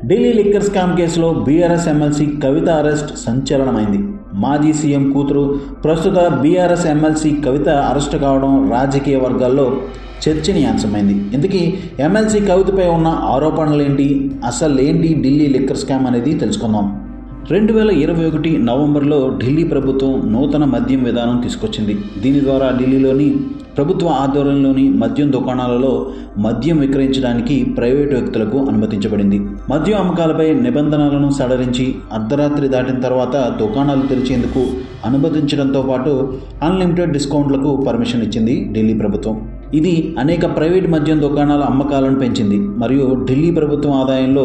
Delhi liquor scam కేసులో BRS MLC Kavitha arrest సంచలనమైంది. మాజీ సీఎం కూతురు ప్రస్తుత బీఆర్ఎస్ ఎమ్మెల్సీ కవిత అరెస్టు కావడం రాజకీయ వర్గాల్లో చర్చనీయాంశమైంది. ఇందుకీ ఎమ్మెల్సీ కవితపై ఉన్న ఆరోపణలేంటి, అసలేంటి ఢిల్లీ లిక్కర్ స్కామ్ అనేది తెలుసుకుందాం. 2021 నవంబర్లో ఢిల్లీ ప్రభుత్వం నూతన మద్యం విధానం తీసుకొచ్చింది. దీని ద్వారా ఢిల్లీలోని ప్రభుత్వ ఆధ్వర్యంలోని మద్యం దుకాణాలలో మద్యం విక్రయించడానికి ప్రైవేటు వ్యక్తులకు అనుమతించబడింది. మద్యం అమ్మకాలపై నిబంధనలను సడలించి అర్ధరాత్రి దాటిన తర్వాత దుకాణాలు తెరిచేందుకు అనుమతించడంతో పాటు అన్లిమిటెడ్ డిస్కౌంట్లకు పర్మిషన్ ఇచ్చింది ఢిల్లీ ప్రభుత్వం. ఇది అనేక ప్రైవేట్ మద్యం దుకాణాల అమ్మకాలను పెంచింది మరియు ఢిల్లీ ప్రభుత్వం ఆదాయంలో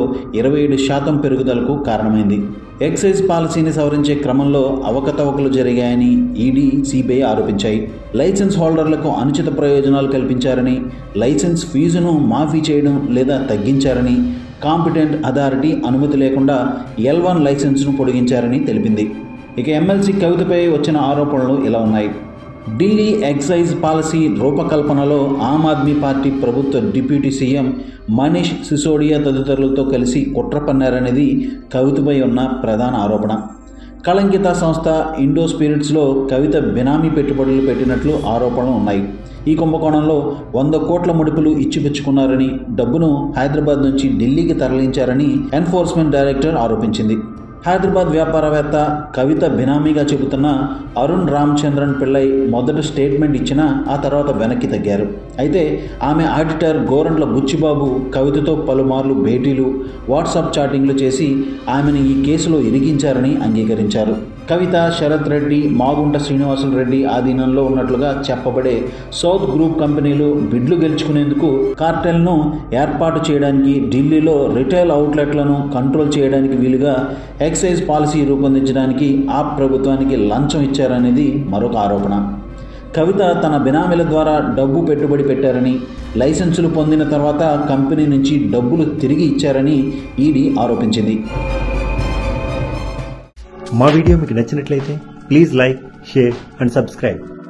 27% పెరుగుదలకు కారణమైంది. ఎక్సైజ్ పాలసీని సవరించే క్రమంలో అవకతవకలు జరిగాయని ఈడీ, సిబిఐ ఆరోపించాయి. లైసెన్స్ హోల్డర్లకు అనుచిత ప్రయోజనాలు కల్పించారని, లైసెన్స్ ఫీజును మాఫీ చేయడం లేదా తగ్గించారని, కాంపిటెంట్ అథారిటీ అనుమతి లేకుండా L1 లైసెన్స్ను పొడిగించారని తెలిపింది. ఇక ఎమ్మెల్సీ కవితపై వచ్చిన ఆరోపణలు ఇలా ఉన్నాయి. ఢిల్లీ ఎక్సైజ్ పాలసీ రూపకల్పనలో ఆమ్ ఆద్మీ పార్టీ ప్రభుత్వ డిప్యూటీ సీఎం మనీష్ సిసోడియా తదితరులతో కలిసి కుట్ర పన్నారనేది కవితపై ఉన్న ప్రధాన ఆరోపణ. కళంకిత సంస్థ ఇండో స్పిరిట్స్లో కవిత బినామీ పెట్టుబడులు పెట్టినట్లు ఆరోపణలు ఉన్నాయి. ఈ కుంభకోణంలో 100 కోట్ల ముడుపులు ఇచ్చిపుచ్చుకున్నారని, డబ్బును హైదరాబాద్ నుంచి ఢిల్లీకి తరలించారని ఎన్ఫోర్స్మెంట్ డైరెక్టర్ ఆరోపించింది. హైదరాబాద్ వ్యాపారవేత్త కవిత బినామీగా చెబుతున్న అరుణ్ రామచంద్రన్ పిల్లై మొదట స్టేట్మెంట్ ఇచ్చినా ఆ తర్వాత వెనక్కి తగ్గారు. అయితే ఆమె ఆడిటర్ గోరంట్ల బుచ్చిబాబు కవితతో పలుమార్లు భేటీలు, వాట్సాప్ చాటింగ్లు చేసి ఆమెను ఈ కేసులో ఇరికించారని అంగీకరించారు. కవిత, శరత్ రెడ్డి, మాగుంట శ్రీనివాసులు రెడ్డి ఆధీనంలో ఉన్నట్లుగా చెప్పబడే సౌత్ గ్రూప్ కంపెనీలు బిడ్లు గెలుచుకునేందుకు కార్టెల్ను ఏర్పాటు చేయడానికి, ఢిల్లీలో రిటైల్ అవుట్లెట్లను కంట్రోల్ చేయడానికి వీలుగా ఎక్సైజ్ పాలసీ రూపొందించడానికి ఆప్ ప్రభుత్వానికి లంచం ఇచ్చారనేది మరొక ఆరోపణ. కవిత తన బినామీల ద్వారా డబ్బు పెట్టుబడి పెట్టారని, లైసెన్సులు పొందిన తర్వాత కంపెనీ నుంచి డబ్బులు తిరిగి ఇచ్చారని ఈడీ ఆరోపించింది. మా వీడియో మీకు నచ్చినట్లయితే please like, share and subscribe.